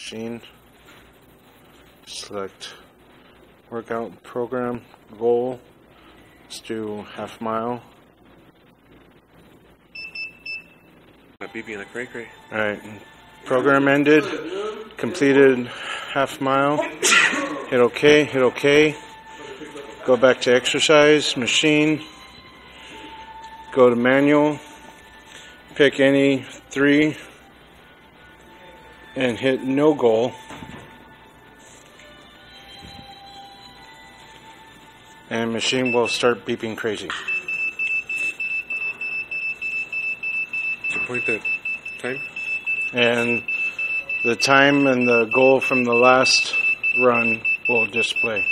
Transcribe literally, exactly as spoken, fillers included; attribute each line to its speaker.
Speaker 1: machine, select workout program, goal, let's do half mile.
Speaker 2: Beeping like cray cray.
Speaker 1: Alright, program ended, completed half mile, hit OK, hit OK, go back to exercise, machine, go to manual, pick any three, and hit no goal. And machine will start beeping crazy.
Speaker 2: To point the time?
Speaker 1: And the time and the goal from the last run will display.